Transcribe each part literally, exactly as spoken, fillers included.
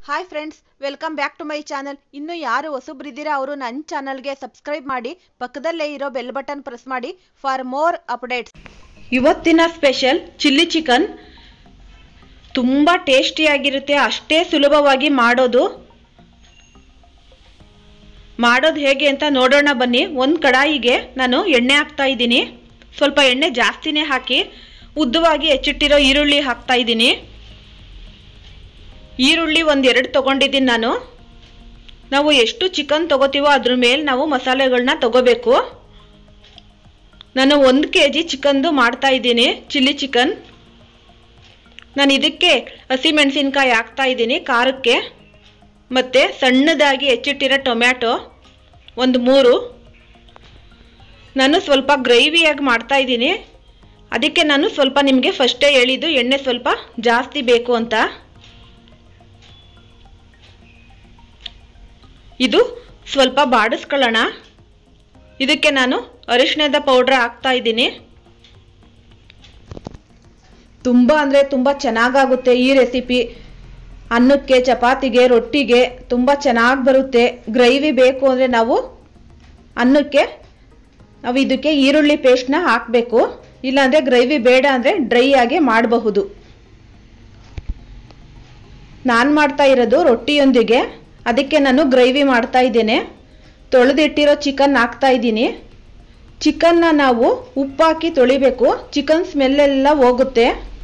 Hi friends, welcome back to my channel. ಇನ್ನು ಯಾರು ಹೊಸಬ್ರಿದ್ದೀರಾ ಅವರು ನನ್ನ ಚಾನಲ್ಗೆ ಸಬ್ಸ್ಕ್ರೈಬ್ ಮಾಡಿ, ಪಕ್ಕದಲ್ಲೇ ಇರೋ ಬೆಲ್ ಬಟನ್ ಪ್ರೆಸ್ ಮಾಡಿ ಫಾರ್ ಮೋರ್ ಅಪ್ಡೇಟ್ಸ್. ಇವತ್ತಿನ ಸ್ಪೆಷಲ್ ಚಿಲ್ಲಿ ಚಿಕನ್. ತುಂಬ ಟೇಸ್ಟಿಯಾಗಿರುತ್ತೆ, ಅಷ್ಟೇ ಸುಲಭವಾಗಿ ಮಾಡೋದು. ಮಾಡೋದು ಹೇಗೆ ಅಂತ ನೋಡೋಣ ಬನ್ನಿ. ಒಂದು ಕಡಾಯಿಗೆ ನಾನು ಎಣ್ಣೆ ಹಾಕ್ತಾ ಇದ್ದೀನಿ. ಸ್ವಲ್ಪ ಎಣ್ಣೆ ಜಾಸ್ತಿನೇ ಹಾಕಿ ಉದ್ದವಾಗಿ ಹೆಚ್ಚಿಟ್ಟಿರೋ ಈರುಳ್ಳಿ ಹಾಕ್ತಾ ಇದ್ದೀನಿ. ಈರುಳ್ಳಿ ಒಂದೆರಡು ತೊಗೊಂಡಿದ್ದೀನಿ ನಾನು. ನಾವು ಎಷ್ಟು ಚಿಕನ್ ತೊಗೋತೀವೋ ಅದ್ರ ಮೇಲೆ ನಾವು ಮಸಾಲೆಗಳನ್ನ ತೊಗೋಬೇಕು. ನಾನು ಒಂದು ಕೆ ಜಿ ಚಿಕನ್ದು ಮಾಡ್ತಾ ಇದ್ದೀನಿ, ಚಿಲ್ಲಿ ಚಿಕನ್. ನಾನು ಇದಕ್ಕೆ ಹಸಿಮೆಣಸಿನ್ಕಾಯಿ ಹಾಕ್ತಾ ಇದ್ದೀನಿ ಖಾರಕ್ಕೆ. ಮತ್ತು ಸಣ್ಣದಾಗಿ ಹೆಚ್ಚಿಟ್ಟಿರೋ ಟೊಮ್ಯಾಟೊ ಒಂದು ಮೂರು. ನಾನು ಸ್ವಲ್ಪ ಗ್ರೇವಿಯಾಗಿ ಮಾಡ್ತಾ ಇದ್ದೀನಿ, ಅದಕ್ಕೆ ನಾನು ಸ್ವಲ್ಪ ನಿಮಗೆ ಫಸ್ಟೇ ಹೇಳಿದ್ದು ಎಣ್ಣೆ ಸ್ವಲ್ಪ ಜಾಸ್ತಿ ಬೇಕು ಅಂತ. ಇದು ಸ್ವಲ್ಪ ಬಾಡಿಸ್ಕೊಳ್ಳೋಣ. ಇದಕ್ಕೆ ನಾನು ಅರಿಶಿಣದ ಪೌಡ್ರ್ ಹಾಕ್ತಾ ಇದ್ದೀನಿ. ತುಂಬ ಅಂದರೆ ತುಂಬ ಚೆನ್ನಾಗಾಗುತ್ತೆ ಈ ರೆಸಿಪಿ. ಅನ್ನಕ್ಕೆ, ಚಪಾತಿಗೆ, ರೊಟ್ಟಿಗೆ ತುಂಬ ಚೆನ್ನಾಗಿ ಬರುತ್ತೆ. ಗ್ರೇವಿ ಬೇಕು ಅಂದರೆ ನಾವು ಅನ್ನಕ್ಕೆ ನಾವು ಇದಕ್ಕೆ ಈರುಳ್ಳಿ ಪೇಸ್ಟ್ನ ಹಾಕಬೇಕು. ಇಲ್ಲಾಂದರೆ ಗ್ರೇವಿ ಬೇಡ ಅಂದರೆ ಡ್ರೈ ಆಗಿ ಮಾಡಬಹುದು. ನಾನು ಮಾಡ್ತಾ ಇರೋದು ರೊಟ್ಟಿಯೊಂದಿಗೆ, ಅದಕ್ಕೆ ನಾನು ಗ್ರೇವಿ ಮಾಡ್ತಾ ಇದ್ದೇನೆ. ತೊಳೆದಿಟ್ಟಿರೋ ಚಿಕನ್ ಹಾಕ್ತಾ ಇದ್ದೀನಿ. ಚಿಕನ್ನ ನಾವು ಉಪ್ಪಾಕಿ ತೊಳಿಬೇಕು, ಚಿಕನ್ ಸ್ಮೆಲ್ಲೆಲ್ಲ ಹೋಗುತ್ತೆ.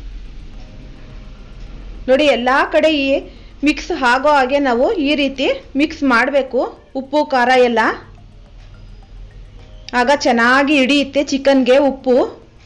ನೋಡಿ, ಎಲ್ಲ ಕಡೆ ಈ ಮಿಕ್ಸ್ ಆಗೋ ಹಾಗೆ ನಾವು ಈ ರೀತಿ ಮಿಕ್ಸ್ ಮಾಡಬೇಕು, ಉಪ್ಪು ಖಾರ ಎಲ್ಲ. ಆಗ ಚೆನ್ನಾಗಿ ಹಿಡಿಯುತ್ತೆ ಚಿಕನ್ಗೆ ಉಪ್ಪು.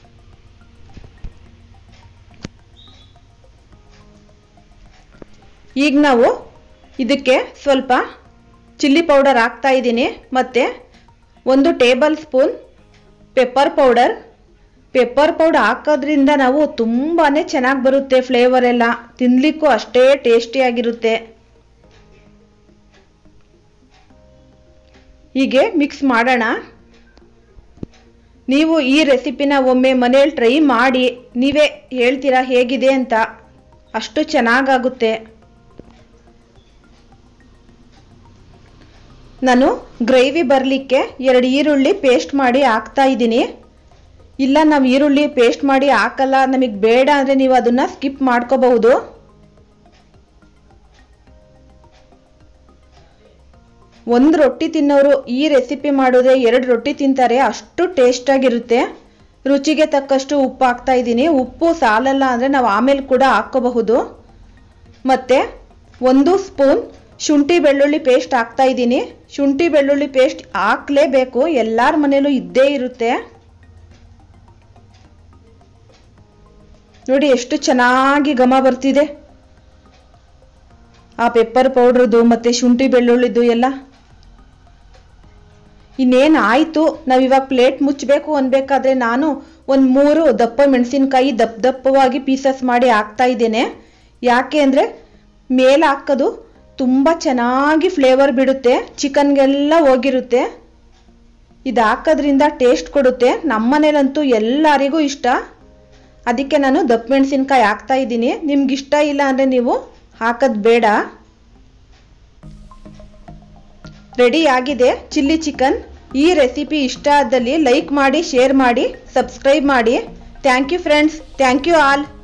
ಈಗ ನಾವು ಇದಕ್ಕೆ ಸ್ವಲ್ಪ ಚಿಲ್ಲಿ ಪೌಡರ್ ಹಾಕ್ತಾ ಇದ್ದೀನಿ. ಮತ್ತು ಒಂದು tablespoon pepper powder. Pepper powder ಹಾಕೋದ್ರಿಂದ ನಾವು ತುಂಬಾ ಚೆನ್ನಾಗಿ ಬರುತ್ತೆ ಫ್ಲೇವರ್ ಎಲ್ಲ. ತಿನ್ನಲಿಕ್ಕೂ ಅಷ್ಟೇ ಟೇಸ್ಟಿಯಾಗಿರುತ್ತೆ. ಹೀಗೆ ಮಿಕ್ಸ್ ಮಾಡೋಣ. ನೀವು ಈ ರೆಸಿಪಿನ ಒಮ್ಮೆ ಮನೇಲಿ ಟ್ರೈ ಮಾಡಿ, ನೀವೇ ಹೇಳ್ತೀರಾ ಹೇಗಿದೆ ಅಂತ. ಅಷ್ಟು ಚೆನ್ನಾಗಾಗುತ್ತೆ. ನಾನು ಗ್ರೇವಿ ಬರಲಿಕ್ಕೆ ಎರಡು ಈರುಳ್ಳಿ ಪೇಸ್ಟ್ ಮಾಡಿ ಹಾಕ್ತಾ ಇದ್ದೀನಿ. ಇಲ್ಲ, ನಾವು ಈರುಳ್ಳಿ ಪೇಸ್ಟ್ ಮಾಡಿ ಹಾಕಲ್ಲ, ನಮಗೆ ಬೇಡ ಅಂದರೆ ನೀವು ಅದನ್ನು ಸ್ಕಿಪ್ ಮಾಡ್ಕೋಬಹುದು. ಒಂದು ರೊಟ್ಟಿ ತಿನ್ನೋರು ಈ ರೆಸಿಪಿ ಮಾಡಿದ್ರೆ ಎರಡು ರೊಟ್ಟಿ ತಿಂತಾರೆ, ಅಷ್ಟು ಟೇಸ್ಟಾಗಿರುತ್ತೆ. ರುಚಿಗೆ ತಕ್ಕಷ್ಟು ಉಪ್ಪು ಹಾಕ್ತಾ ಇದ್ದೀನಿ. ಉಪ್ಪು ಸಾಲಲ್ಲ ಅಂದರೆ ನಾವು ಆಮೇಲೆ ಕೂಡ ಹಾಕ್ಕೋಬಹುದು. ಮತ್ತು ಒಂದು ಸ್ಪೂನ್ ಶುಂಠಿ ಬೆಳ್ಳುಳ್ಳಿ ಪೇಸ್ಟ್ ಹಾಕ್ತಾ ಇದ್ದೀನಿ. ಶುಂಠಿ ಬೆಳ್ಳುಳ್ಳಿ ಪೇಸ್ಟ್ ಹಾಕಲೇಬೇಕು, ಎಲ್ಲರ ಮನೇಲೂ ಇದ್ದೇ ಇರುತ್ತೆ. ನೋಡಿ ಎಷ್ಟು ಚೆನ್ನಾಗಿ ಘಮ ಬರ್ತಿದೆ ಆ ಪೆಪ್ಪರ್ ಪೌಡ್ರದ್ದು ಮತ್ತು ಶುಂಠಿ ಬೆಳ್ಳುಳ್ಳಿದ್ದು ಎಲ್ಲ. ಇನ್ನೇನು ಆಯಿತು, ನಾವಿವಾಗ ಪ್ಲೇಟ್ ಮುಚ್ಚಬೇಕು ಅನ್ಬೇಕಾದ್ರೆ ನಾನು ಒಂದು ಮೂರು ದಪ್ಪ ಮೆಣಸಿನ್ಕಾಯಿ ದಪ್ಪ ದಪ್ಪವಾಗಿ ಪೀಸಸ್ ಮಾಡಿ ಹಾಕ್ತಾ ಇದ್ದೇನೆ. ಯಾಕೆ ಅಂದರೆ ಮೇಲೆ ಹಾಕೋದು ತುಂಬ ಚೆನ್ನಾಗಿ ಫ್ಲೇವರ್ ಬಿಡುತ್ತೆ, ಚಿಕನ್ಗೆಲ್ಲ ಹೋಗಿರುತ್ತೆ. ಇದು ಹಾಕೋದ್ರಿಂದ ಟೇಸ್ಟ್ ಕೊಡುತ್ತೆ. ನಮ್ಮನೇಲಂತೂ ಎಲ್ಲರಿಗೂ ಇಷ್ಟ, ಅದಕ್ಕೆ ನಾನು ದಪ್ಪ ಮೆಣಸಿನ್ಕಾಯಿ ಹಾಕ್ತಾ ಇದ್ದೀನಿ. ನಿಮ್ಗೆ ಇಷ್ಟ ಇಲ್ಲ ಅಂದರೆ ನೀವು ಹಾಕೋದು ಬೇಡ. ರೆಡಿ ಆಗಿದೆ ಚಿಲ್ಲಿ ಚಿಕನ್. ಈ ರೆಸಿಪಿ ಇಷ್ಟ ಆದಲ್ಲಿ ಲೈಕ್ ಮಾಡಿ, ಶೇರ್ ಮಾಡಿ, ಸಬ್ಸ್ಕ್ರೈಬ್ ಮಾಡಿ. Thank you friends, thank you all.